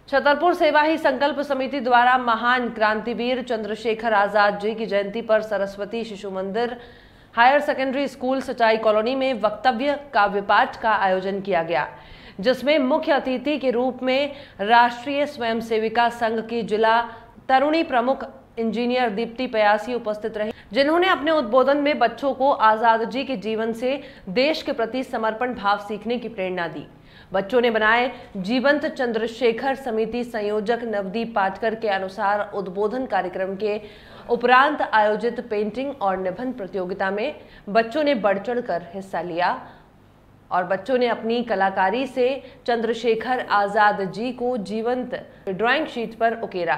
छतरपुर सेवा ही संकल्प समिति द्वारा महान क्रांतिवीर चंद्रशेखर आजाद जी की जयंती पर Saraswati Shishu Mandir higher secondary school Sachai colony में वक्तव्य काव्य पाठ का आयोजन किया गया, जिसमें मुख्य अतिथि के रूप में राष्ट्रीय स्वयंसेविका संघ की जिला तरुणी प्रमुख इंजीनियर दीप्ति पयासी उपस्थित रही, जिन्होंने अपने उद्बोधन में बच्चों को आजाद जी के जीवन से देश के प्रति समर्पण भाव सीखने की प्रेरणा दी। बच्चों ने बनाए जीवंत चंद्रशेखर समिति संयोजक नवदीप पाटकर के अनुसार उद्बोधन कार्यक्रम के उपरांत आयोजित पेंटिंग और निबंध प्रतियोगिता में बच्चों ने बढ़ चढ़कर हिस्सा लिया और बच्चों ने अपनी कलाकारी से चंद्रशेखर आजाद जी को जीवंत ड्राइंग शीट पर उकेरा।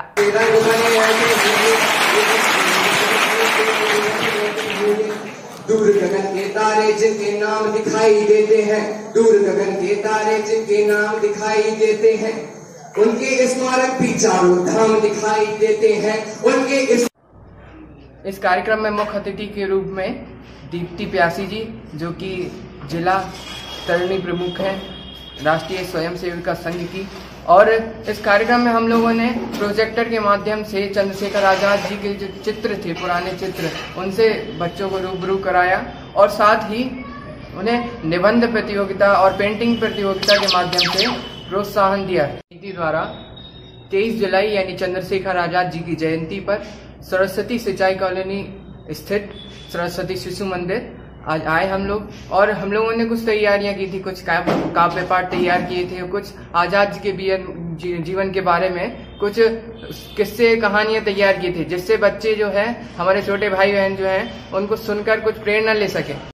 दूर गगन के तारे जिनके नाम दिखाई देते हैं, दूर गगन के तारे जिनके नाम दिखाई देते हैं, उनके स्मारक भी चारों धाम दिखाई देते हैं। उनके इस कार्यक्रम में मुख्य अतिथि के रूप में दीप्ति पयासी जी, जो कि जिला तरुणी प्रमुख हैं राष्ट्रीय स्वयंसेविका संघ की, और इस कार्यक्रम में हम लोगों ने प्रोजेक्टर के माध्यम से चंद्रशेखर आजाद जी के जो चित्र थे, पुराने चित्र, उनसे बच्चों को रूबरू कराया और साथ ही उन्हें निबंध प्रतियोगिता और पेंटिंग प्रतियोगिता के माध्यम से प्रोत्साहन दिया। समिति द्वारा 23 जुलाई यानी चंद्रशेखर आजाद जी की जयंती पर सरस्वती सिंचाई कॉलोनी स्थित सरस्वती शिशु मंदिर आज आए हम लोग, और हम लोगों ने कुछ तैयारियां की थी, कुछ काव्य पाठ तैयार किए थे, कुछ आजाद जी के जीवन के बारे में कुछ किस्से कहानियां तैयार की थी, जिससे बच्चे जो है, हमारे छोटे भाई बहन जो हैं, उनको सुनकर कुछ प्रेरणा ले सके।